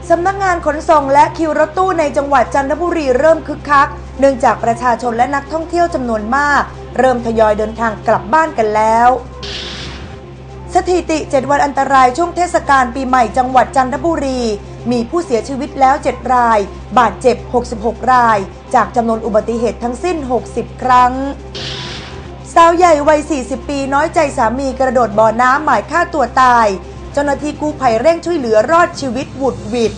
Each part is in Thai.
สำนักงานขนส่งและคิวรถตู้ในจังหวัดจันทบุรีเริ่มคึกคักเนื่องจากประชาชนและนักท่องเที่ยวจำนวนมากเริ่มทยอยเดินทางกลับบ้านกันแล้วสถิติ7วันอันตรายช่วงเทศกาลปีใหม่จังหวัดจันทบุรีมีผู้เสียชีวิตแล้ว7รายบาดเจ็บ66รายจากจำนวนอุบัติเหตุทั้งสิ้น60ครั้งสาวใหญ่วัย40ปีน้อยใจสามีกระโดดบ่อน้ำหมายฆ่าตัวตายเจ้าหน้าที่กู้ภัยเร่งช่วยเหลือรอดชีวิตหวุดหวิด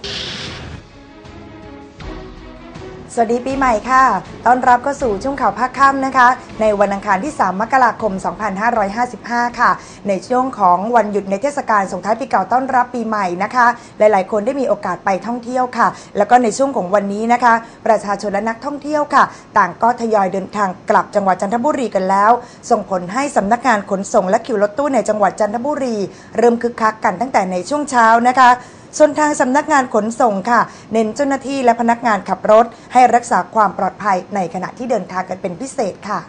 สวัสดีปีใหม่ค่ะต้อนรับเข้าสู่ช่วงข่าวภาคค่ำนะคะในวันอังคารที่3มกราคม2555ค่ะในช่วงของวันหยุดในเทศกาลส่งท้ายปีเก่าต้อนรับปีใหม่นะคะหลายๆคนได้มีโอกาสไปท่องเที่ยวค่ะแล้วก็ในช่วงของวันนี้นะคะประชาชนและนักท่องเที่ยวค่ะต่างก็ทยอยเดินทางกลับจังหวัดจันทบุรีกันแล้วส่งผลให้สำนักงานขนส่งและคิวรถตู้ในจังหวัดจันทบุรีเริ่มคึกคักกันตั้งแต่ในช่วงเช้านะคะส่วนทางสำนักงานขนส่งค่ะเน้นเจ้าหน้าที่และพนักงานขับรถให้รักษาความปลอดภัยในขณะที่เดินทางกันเป็นพิเศษค่ะ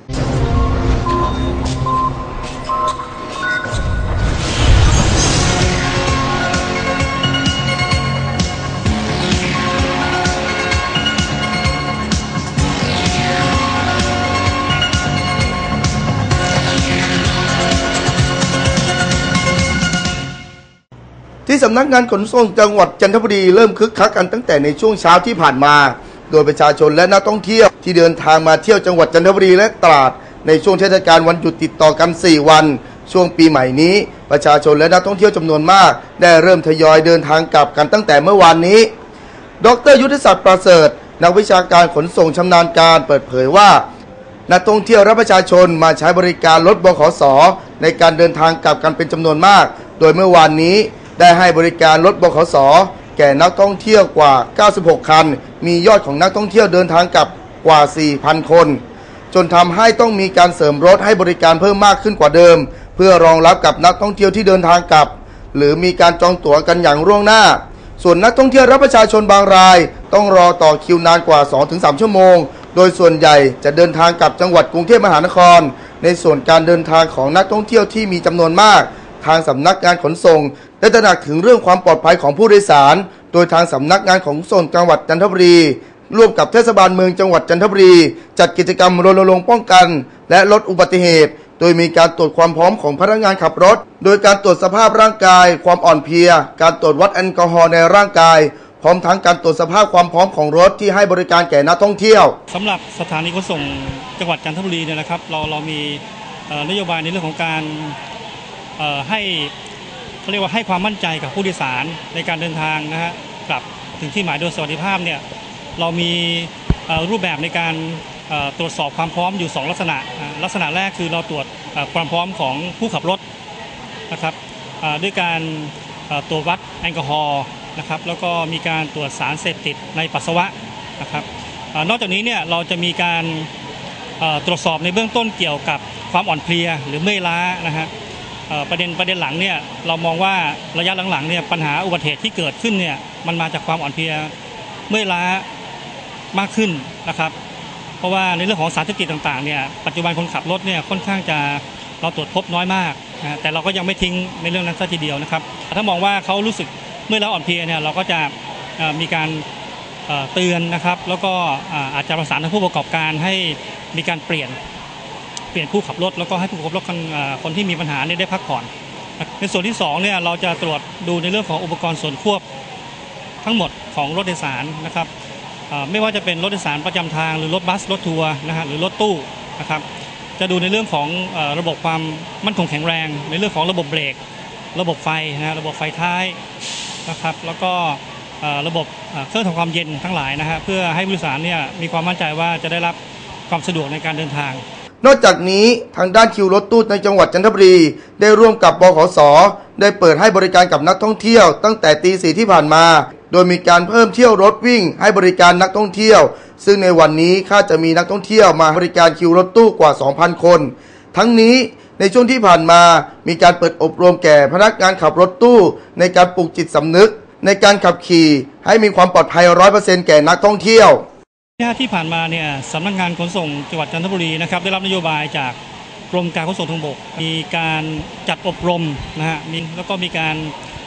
ที่สำนักงานขนส่งจังหวัดจันทบุรีเริ่มคึกคักกันตั้งแต่ในช่วงเช้าที่ผ่านมาโดยประชาชนและนักท่องเที่ยวที่เดินทางมาเที่ยวจังหวัดจันทบุรีและตราดในช่วงเทศกาลวันหยุดติดต่อกัน4วันช่วงปีใหม่นี้ประชาชนและนักท่องเที่ยวจำนวนมากได้เริ่มทยอยเดินทางกลับกันตั้งแต่เมื่อวานนี้ดร.ยุทธศักดิ์ประเสริฐนักวิชาการขนส่งชำนาญการเปิดเผยว่านักท่องเที่ยวและประชาชนมาใช้บริการรถบขส.ในการเดินทางกลับกันเป็นจำนวนมากโดยเมื่อวานนี้ได้ให้บริการรถบขส.แก่นักท่องเที่ยวกว่า96คันมียอดของนักท่องเที่ยวเดินทางกลับกว่า 4,000 คนจนทำให้ต้องมีการเสริมรถให้บริการเพิ่มมากขึ้นกว่าเดิมเพื่อรองรับกับนักท่องเที่ยวที่เดินทางกลับหรือมีการจองตั๋วกันอย่างล่วงหน้าส่วนนักท่องเที่ยวและประชาชนบางรายต้องรอต่อคิวนานกว่า 2-3 ชั่วโมงโดยส่วนใหญ่จะเดินทางกลับจังหวัดกรุงเทพมหานครในส่วนการเดินทางของนักท่องเที่ยวที่มีจำนวนมากทางสำนักงานขนส่งได้ตระหนักถึงเรื่องความปลอดภัยของผู้โดยสารโดยทางสำนักงานขนส่งจังหวัดจันทบุรีร่วมกับเทศบาลเมืองจังหวัดจันทบุรีจัดกิจกรรมรณรงค์ป้องกันและลดอุบัติเหตุโดยมีการตรวจความพร้อมของพนักงานขับรถโดยการตรวจสภาพร่างกายความอ่อนเพลียการตรวจวัดแอลกอฮอล์ในร่างกายพร้อมทั้งการตรวจสภาพความพร้อมของรถที่ให้บริการแก่นักท่องเที่ยวสำหรับสถานีขนส่งจังหวัดจันทบุรีเนี่ยนะครับเรามีนโยบายในเรื่องของการให้เขาเรียกว่าให้ความมั่นใจกับผู้โดยสารในการเดินทางนะฮะกลับถึงที่หมายโดยสวัสดิภาพเนี่ยเรามีรูปแบบในการตรวจสอบความพร้อมอยู่2ลักษณะแรกคือเราตรวจความพร้อมของผู้ขับรถนะครับด้วยการตรวจวัดแอลกอฮอล์นะครับแล้วก็มีการตรวจสารเสพติดในปัสสาวะนะครับนอกจากนี้เนี่ยเราจะมีการตรวจสอบในเบื้องต้นเกี่ยวกับความอ่อนเพลียหรือเมื่อยล้านะฮะประเด็นหลังเนี่ยเรามองว่าระยะหลังๆเนี่ยปัญหาอุบัติเหตุที่เกิดขึ้นเนี่ยมันมาจากความอ่อนเพลียเมื่อยล้ามากขึ้นนะครับเพราะว่าในเรื่องของสารเสพติดต่างๆเนี่ยปัจจุบันคนขับรถเนี่ยค่อนข้างจะเราตรวจพบน้อยมากนะแต่เราก็ยังไม่ทิ้งในเรื่องนั้นซะทีเดียวนะครับถ้ามองว่าเขารู้สึกเมื่อยล้าอ่อนเพลียเนี่ยเราก็จะมีการเตือนนะครับแล้วก็อาจจะประสานทางผู้ประกอบการให้มีการเปลี่ยนผู้ขับรถแล้วก็ให้ผู้ขับรถคนที่มีปัญหาเนี่ยได้พักผ่อนในส่วนที่2เนี่ยเราจะตรวจดูในเรื่องของอุปกรณ์ส่วนควบทั้งหมดของรถโดยสารนะครับไม่ว่าจะเป็นรถโดยสารประจำทางหรือรถบัสรถทัวร์นะฮะหรือรถตู้นะครับจะดูในเรื่องของระบบความมั่นคงแข็งแรงในเรื่องของระบบเบรกระบบไฟนะระบบไฟท้ายนะครับแล้วก็ระบบเครื่องทำความเย็นทั้งหลายนะฮะเพื่อให้ผู้โดยสารเนี่ยมีความมั่นใจว่าจะได้รับความสะดวกในการเดินทางนอกจากนี้ทางด้านคิวรถตู้ในจังหวัดจันทบุรีได้ร่วมกับบขส.ได้เปิดให้บริการกับนักท่องเที่ยวตั้งแต่ตี 4ที่ผ่านมาโดยมีการเพิ่มเที่ยวรถวิ่งให้บริการนักท่องเที่ยวซึ่งในวันนี้คาดจะมีนักท่องเที่ยวมาบริการคิวรถตู้กว่า 2,000 คนทั้งนี้ในช่วงที่ผ่านมามีการเปิดอบรมแก่พนักงานขับรถตู้ในการปลูกจิตสำนึกในการขับขี่ให้มีความปลอดภัย 100% แก่นักท่องเที่ยวที่ผ่านมาเนี่ยสำนักงานขนส่งจังหวัดจันทบุรีนะครับได้รับนโยบายจากกรมการขนส่งทางบกมีการจัดอบรมนะฮะแล้วก็มีการ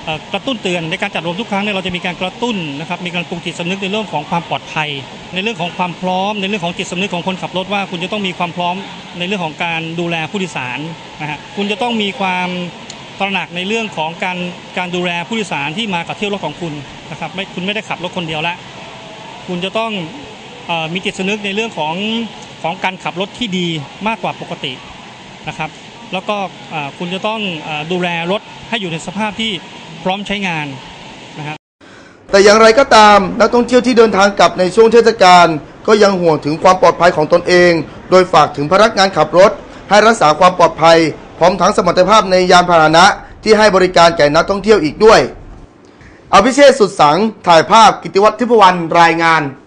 กระตุ้นเตือนในการจัดรวมทุกครั้งเนี่ยเราจะมีการกระตุ้นนะครับมีการปลุกจิตสำนึกในเรื่องของความปลอดภัยในเรื่องของความพร้อมในเรื่องของจิตสำนึกของคนขับรถว่าคุณจะต้องมีความพร้อมในเรื่องของการดูแลผู้โดยสารนะฮะคุณจะต้องมีความตระหนักในเรื่องของการดูแลผู้โดยสารที่มากับเที่ยวรถของคุณนะครับคุณไม่ได้ขับรถคนเดียวละคุณจะต้องมีจิตสำนึกในเรื่องของการขับรถที่ดีมากกว่าปกตินะครับแล้วก็คุณจะต้องดูแลรถให้อยู่ในสภาพที่พร้อมใช้งานนะครับแต่อย่างไรก็ตามนักท่องเที่ยวที่เดินทางกลับในช่วงเทศกาลก็ยังห่วงถึงความปลอดภัยของตนเองโดยฝากถึงพนักงานขับรถให้รักษาความปลอดภัยพร้อมทั้งสมรรถภาพในยานพาหนะที่ให้บริการแก่นักท่องเที่ยวอีกด้วยอภิเชษฐ์สุดสังถ่ายภาพกิติวัฒน์ทิพวรรณรายงาน